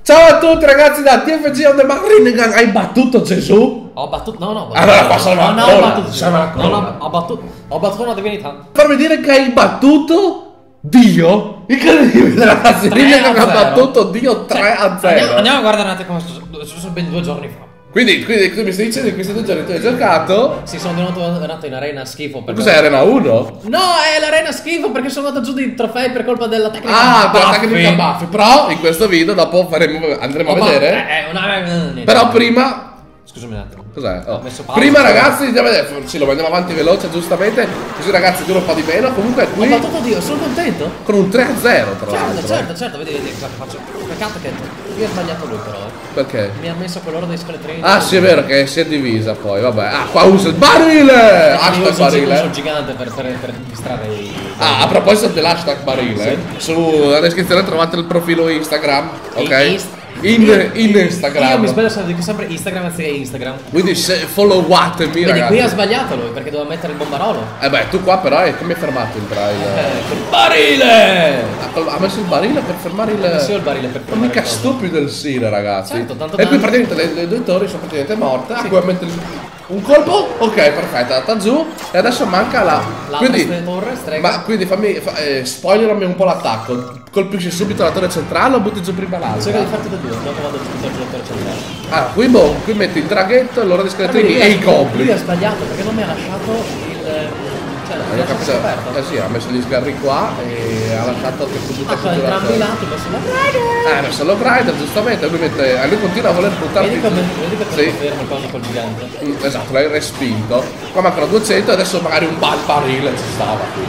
Ciao a tutti ragazzi da TFG on the Mark. Rinnegan, hai battuto Gesù? Ho battuto, no, Allora qua sono no, ho battuto, ho battuto una divinità. Fammi dire che hai battuto Dio? Incredibile ragazzi, Rinnegan ha battuto Dio 3-0. Andiamo a guardare un attimo come sono ben 2 giorni fa. Quindi tu mi stai dicendo che questi 2 giorni tu hai giocato? Sì, sono venuto in arena schifo. Cos'è Arena 1? No, è l'arena schifo perché sono andato giù di trofei per colpa della tecnica. Ah, della tecnica Buffy. Però in questo video dopo andremo a vedere. Però prima... Scusami un attimo. Cos'è? Oh. Prima ragazzi andiamo a vedere. Sì, lo andiamo avanti veloce giustamente. Così ragazzi dura un po' di meno. Comunque qui ho battuto Dio, sono contento. con un 3-0 tra l'altro. Certo, vedi cosa faccio. Peccato che io ho sbagliato lui però. Perché? Mi ha messo quell'ora dei scheletrini. Ah sì, è vero che si è divisa poi, vabbè. Ah, qua usa il barile! Hashtag barile. Uso gigante per distrarre i... Ah, a proposito dell'hashtag barile, sulla descrizione trovate il profilo Instagram, ok? In Instagram. Io mi sbaglio sempre Instagram anziché Instagram. Quindi followatemi Quindi ragazzi. qui ha sbagliato lui perché doveva mettere il bombarolo. Beh, tu qua però come hai fermato il trailer? Il barile! Ha messo il barile per fermare il... Ha messo il barile per fermare mica stupido il Sire ragazzi. Certo, tanto e qui praticamente le 2 torri sono praticamente morte. Sì. Qui mette un colpo, ok, perfetto, è andata giù e adesso manca la torre, strega. Ma quindi spoilerami un po' l'attacco. Colpisci subito la torre centrale o butti giù prima l'altra? Cerco di farti da 2, dopo vado subito sulla torre centrale. Ah, qui metti il draghetto, l'ora di scheletrini e i goblin. Lui ha sbagliato perché non mi ha lasciato il... Ho capito. Sì, ha messo gli sgarri qua e ha lasciato che tu butti giù entrambi i lati, messo la grider. Ha messo lo grider, giustamente, lui continua a voler buttare. Vedi come fermo il coso col gigante. Esatto, l'hai respinto. Qua mancano 200 e adesso magari un barile ci stava qui,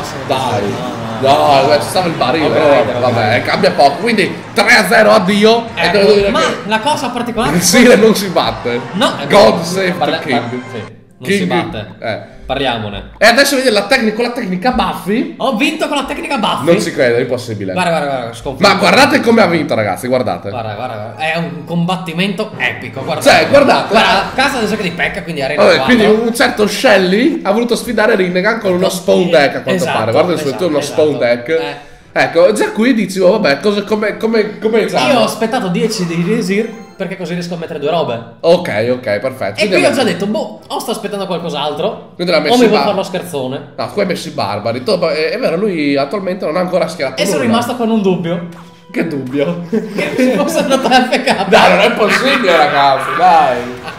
Dai, ci stava il barile. Vabbè, cambia poco. Quindi 3-0 addio. E devo dire ma la cosa particolare... Il Sire non si batte. No, God save the king. Non si batte. Parliamone. E adesso vedi con la tecnica Buffy. Ho vinto con la tecnica Buffy. Non ci credo, è impossibile. Guarda, sconfitto. Ma guardate come ha vinto, ragazzi, guardate. Guarda, è un combattimento epico, guardate. Cioè, guardate. Guarda, casa del gioco di Pekka, quindi arena 4. Quindi un certo Shelly ha voluto sfidare Rinnegan con uno spawn deck, a quanto pare. Guarda il suo uno spawn deck. Ecco, già qui dici, vabbè, come già. Io ho aspettato 10 di Resir perché così riesco a mettere 2 robe. Ok, perfetto. E qui ho già detto, o sto aspettando qualcos'altro, o mi vuoi fare lo scherzone. No, qui hai messo i barbari. È vero, lui attualmente non ha ancora schierato e sono rimasto con un dubbio. Che dubbio? Che si possa andare a FK. Dai, non è possibile, ragazzi, dai.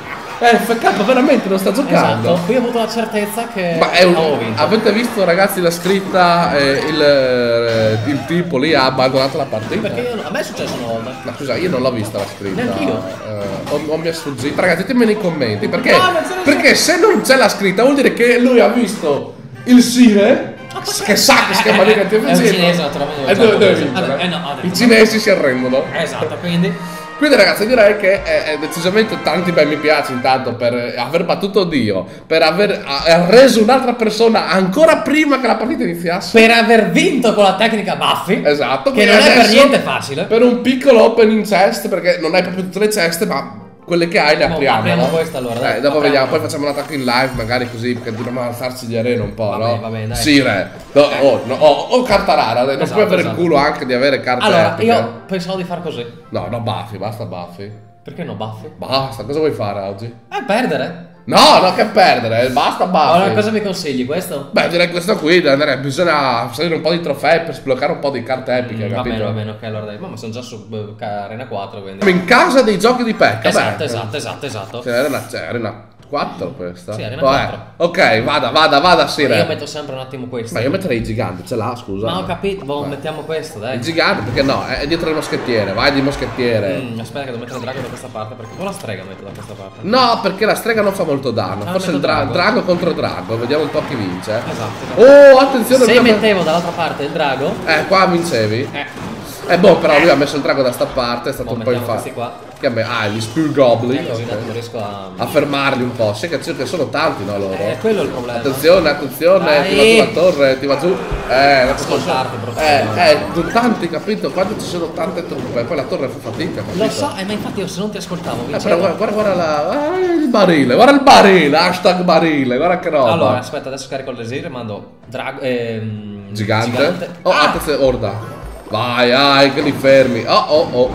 FK veramente non sta giocando. Esatto, qui ho avuto la certezza che avevo vinto. Avete visto ragazzi la scritta, il tipo lì ha abbandonato la partita? Perché a me è successo una volta. Ma scusa, io non l'ho vista la scritta. Neanch'io. O mi è sfuggito. Ragazzi, ditemi nei commenti perché se non c'è la scritta vuol dire che lui ha visto il Sire che sa che si chiama lì. È un cinese naturalmente. I cinesi si arrendono. Esatto, Quindi ragazzi direi che è decisamente tanti bei mi piace intanto per aver battuto Dio, per aver reso un'altra persona ancora prima che la partita iniziasse, per aver vinto con la tecnica Buffy. Esatto. Che non è per niente facile. Per un piccolo opening chest, perché non hai proprio tutte le ceste ma quelle che hai le apriamo. Apriamo questa allora. Dopo vediamo, poi facciamo un attacco in live magari così perché dobbiamo alzarci di arena un po', no? Va bene, dai. Sire. O carta rara, non puoi avere il culo anche di avere carte allora, epiche. Io pensavo di far così. No, Buffy, basta Buffy. Perché no Buffy? Basta, cosa vuoi fare oggi? Perdere. No, che perdere, basta Buffy. Allora cosa mi consigli, questo? Beh, direi questo qui, bisogna salire un po' di trofei per sbloccare un po' di carte epiche, capito? Va bene, ok, allora dai. Ma sono già su Arena 4, quindi. Siamo in casa dei giochi di Pekka. Esatto. C'è Arena 4 questa? Sì, Arena 4. Ok, vada, Sire. Io metto sempre un attimo questo. Ma io metterei il gigante, ce l'ha, scusa. Ma ho capito, mettiamo questo, dai. Il gigante, perché no? È dietro il moschettiere, vai di moschettiere. Aspetta che devo mettere il drago da questa parte, perché con la strega metto da questa parte. No, perché la strega non fa molto danno. Forse il drago contro drago, vediamo un po' chi vince. Esatto. Oh, attenzione. Se mettevo dall'altra parte il drago. Qua vincevi. Però lui ha messo il drago da sta parte, è stato un po' infatti. Gli Spear Goblin. Così non riesco a fermarli un po'. Sai che sono tanti, no loro? Quello è il problema. Attenzione, ti va giù la torre, ti va giù. Ascoltarti, sono tanti, capito? Quando ci sono tante truppe, poi la torre fa fatica, capito? Lo so, ma infatti io se non ti ascoltavo però guarda il barile, hashtag barile, guarda che roba. Allora, aspetta, adesso carico l'esir e mando gigante. Attenzione, Orda. Vai, che li fermi. Oh.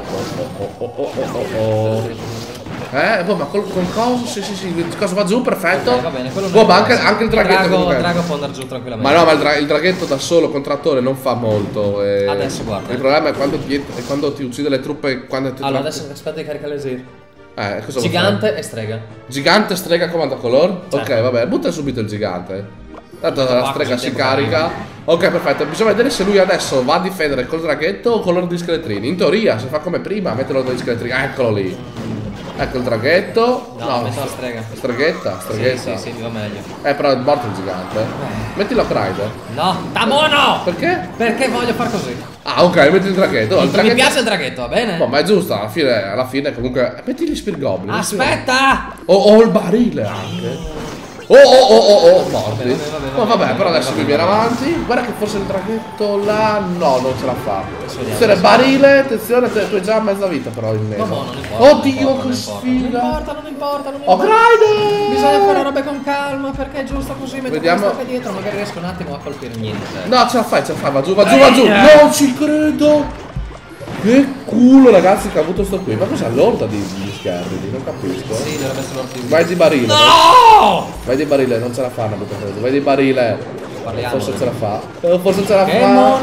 Ma con cosa? Sì. Cosa va giù? Perfetto. Va bene, quello ma anche il draghetto. Drago può andare giù tranquillamente. Ma no, ma il draghetto da solo con trattore non fa molto. Adesso guarda. Il problema è quando ti uccide le truppe. Allora, adesso aspetta di caricare l'esir. Cosa gigante e strega. Gigante, strega, comando color? Certo. Ok, vabbè, butta subito il gigante. Tanto la strega si carica. Ok, perfetto. Bisogna vedere se lui adesso va a difendere col draghetto o con l'ordine di scheletrini. In teoria, se fa come prima, mette l'ordine di scheletrini. Eccolo lì. Ecco il draghetto. No, metto la strega. Streghetta? Sì, mi va meglio. Però è morto il gigante. Metti Lock Rider. No, sta buono! Perché? Perché voglio far così. Ah, ok, metti il draghetto. Mi piace il draghetto, va bene? No, ma è giusto, alla fine comunque. Metti gli Spear Goblin. Aspetta! O il barile anche. Morti. Vabbè, però adesso lui viene avanti. Guarda che forse il draghetto là. No, non ce la fa. Attenzione, barile, attenzione, tu hai già mezza vita però in meno. No, non importa. Oddio, che sfiga. Non importa. Rider! Bisogna fare robe con calma perché è giusto così. Vediamo. Dietro, magari riesco un attimo a colpire niente. No, ce la fai, va giù. Non ci credo. Che culo, ragazzi, che ha avuto sto qui. Ma cos'è l'orda di schermi? Non capisco. Sì, dovrebbe essere l'orda. Vai di barile. No! Vai di barile, non ce la fanno. Vai di barile. Forse ce la fa. Forse ce la fa. No!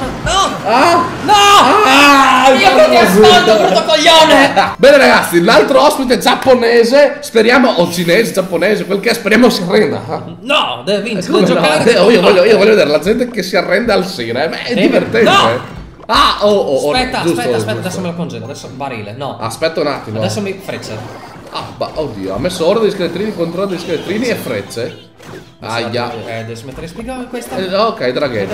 No! Io ti ascolto, brutto coglione! Bene, ragazzi, l'altro ospite giapponese. Speriamo, o cinese, giapponese, quel che è, speriamo si arrenda. No, deve vincere. Io voglio vedere la gente che si arrende al sire. È divertente. No! Aspetta, adesso me lo congedo, adesso barile, no. Aspetta un attimo. Adesso mi frecce. Oddio, ha messo ordine di scheletrini, controllo di scheletrini e frecce. Aia. Adesso mettere spiegare questa. Ok, draghetto.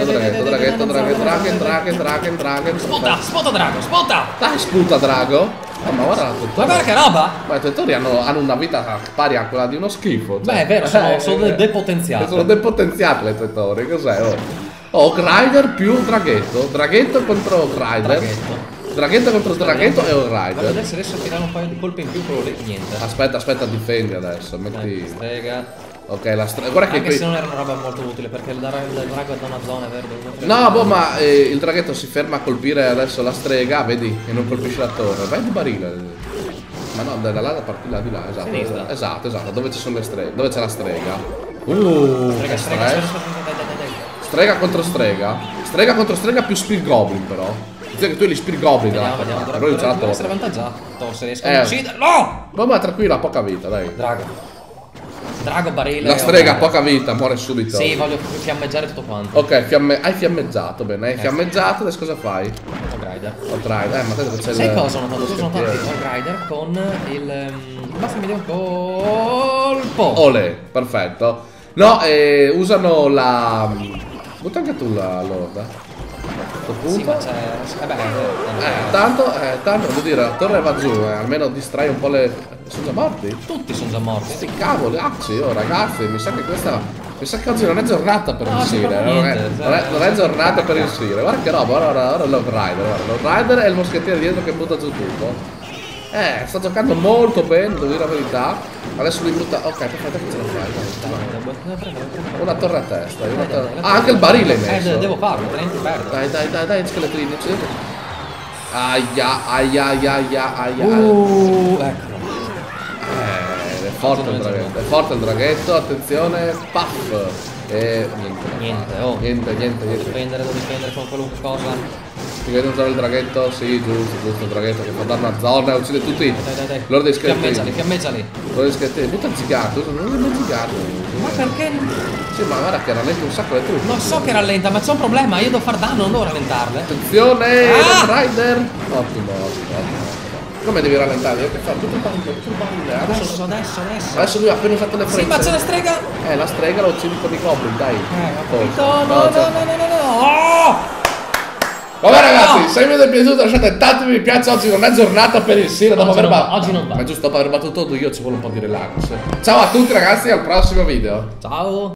Sputa drago, sputa! Dai, sputa drago. Ma guarda, guarda che roba! Ma i tutori hanno una vita pari a quella di uno schifo. Beh, è vero, sono depotenziati. Sono depotenziati i tutori, cos'è? Rider più draghetto. Draghetto contro Rider. Draghetto contro draghetto e Rider. Voglio vedere se riesco a tirare un paio di colpi in più, quello lì, niente. Aspetta, difendi adesso. Metti. Strega. Ok, la strega. Guarda che se non era una roba molto utile perché il drago è da una zona verde. No, ma il draghetto si ferma a colpire adesso la strega, vedi? E non colpisce la torre. Vai di barile. Ma no, da là parti là di là, esatto. Dove ci sono le streghe? Dove c'è la strega? Strega contro strega. Strega contro strega più Spear Goblin però. Dice che tu hai gli Spear Goblin. Vediamo. Però c'è la torre. Essere avvantaggiato se riesco a ucciderlo. Ma tranquilla, poca vita, dai. Drago, barile. La strega ha poca vita, muore subito. Sì, voglio fiammeggiare tutto quanto. Ok, hai fiammeggiato, bene. Hai fiammeggiato, adesso cosa fai? Outrider. Ma te dove c'è sai cosa ho notato? Sono tanti Outrider con il. Basta mi dia un colpo. Ole, perfetto. No, usano la. Butta anche tu l'orda. Sì, ma c'è. Tanto devo dire, la torre va giù, almeno distrae un po' le. Sono già morti? Tutti sono già morti. Sti cavoli, ragazzi, mi sa che questa. Mi sa che oggi non è giornata per il Sire. Non è giornata per il Sire. Guarda che roba, ora Lord Rider e il moschettiere dietro che butta giù tutto. Sta giocando molto bene, devo dire la verità. Adesso lui butta. Ok, perfetto che ce la fai. Una torre a testa. Anche il barile è messo. Devo farlo, altrimenti perdo. Dai, scheletrini, Aia. Eccolo. È forte il draghetto, attenzione, puff. E niente. Devo difendere con qualunque cosa. Ti vedo usare il draghetto? Sì, giusto, il draghetto che fa danno a zona e uccide tutti. Dai. Loro dei scheletrini. Fiammeggiali. Loro dei scheletrini. Butta il gigante, non è il gigante. Ma perché? Sì, ma guarda che rallenta un sacco le truppe. Non so che rallenta, ma c'è un problema, io devo far danno, non devo rallentarle. Attenzione, Rider. Ottimo. Come devi rallentare? Devi fare tutto il barile. Adesso lui ha appena usato le frecce. Sì, ma c'è la strega. La strega lo uccidi con i goblin, dai. No. Vabbè ragazzi, se il video vi è piaciuto lasciate tanti mi piace, oggi non è giornata per il Sire dopo aver battuto. Oggi non va. Ma giusto dopo aver battuto tutto io ci vuole un po' di relax. Ciao a tutti ragazzi, al prossimo video. Ciao.